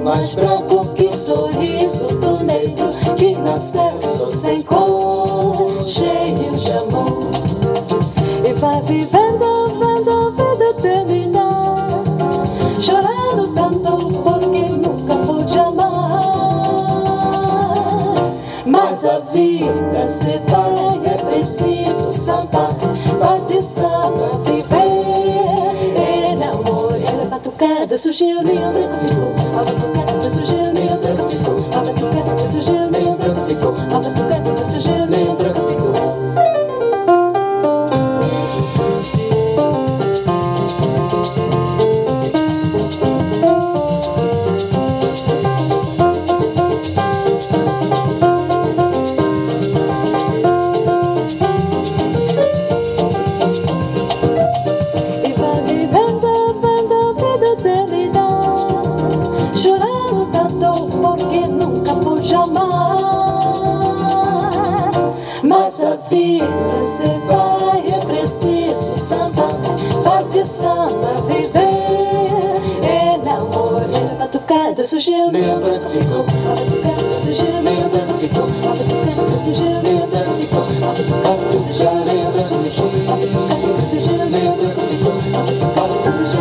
mais branco que sorriso do negro que nasceu só sem cor, cheio de amor. E vai vivendo, vendo a vida terminar, chorando tanto porque nunca pude amar. Mas a vida se vai, é preciso sambar, fazer samba, viver, enamorar. A batucada surgiu, linha branco ficou. A batucada surgiu, linha branco ficou. A batucada surgiu, linha branco ficou. A batucada surgiu, linha branco ficou. Mas a vida se vai, é preciso sambar, fazer samba, viver, enamorar. A batucada surgiu, linha branco ficou. A batucada surgiu, linha branco ficou. A batucada surgiu, linha branco ficou. A batucada surgiu, linha branco ficou. A batucada surgiu, linha branco ficou. A batucada surgiu.